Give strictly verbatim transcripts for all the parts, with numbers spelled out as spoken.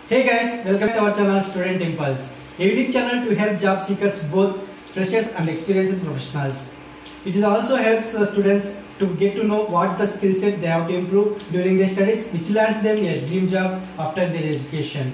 Hey guys, welcome to our channel Student Impulse, a unique channel to help job seekers, both freshers and experienced professionals. It is also helps the students to get to know what the skill set they have to improve during their studies, which lands them a dream job after their education.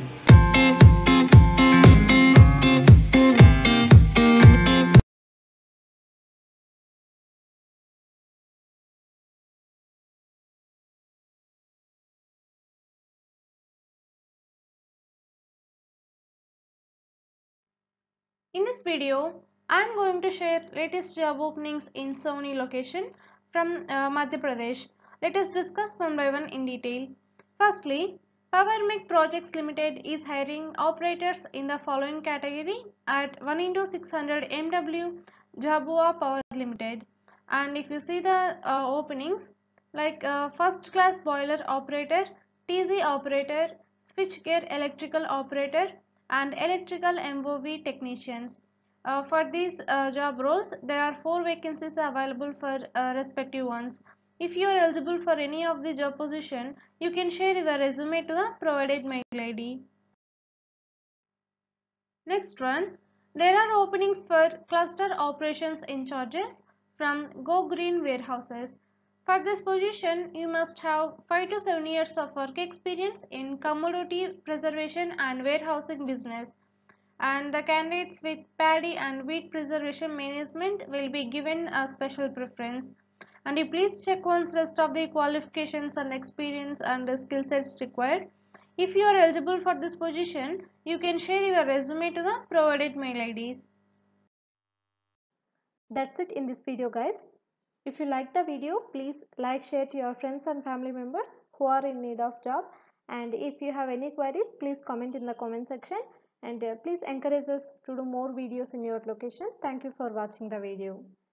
In this video, I am going to share latest job openings in Sony location from uh, Madhya Pradesh. Let us discuss one by one in detail. Firstly, PowerMech Projects Limited is hiring operators in the following category at one into six hundred M W Jhabua Power Limited. And if you see the uh, openings like uh, first class boiler operator, T Z operator, switchgear electrical operator, and electrical M O V technicians. Uh, for these uh, job roles, there are four vacancies available for uh, respective ones. If you are eligible for any of the job position, you can share your resume to the provided mail I D. Next one, there are openings for cluster operations in charges from Go Green Warehouses. For this position, you must have five to seven years of work experience in commodity preservation and warehousing business, and the candidates with paddy and wheat preservation management will be given a special preference. And you please check once rest of the qualifications and experience and the skill sets required. If you are eligible for this position, you can share your resume to the provided mail I Ds. That's it in this video, guys. If you like the video, please like, share to your friends and family members who are in need of job. And if you have any queries, please comment in the comment section. And uh, please encourage us to do more videos in your location. Thank you for watching the video.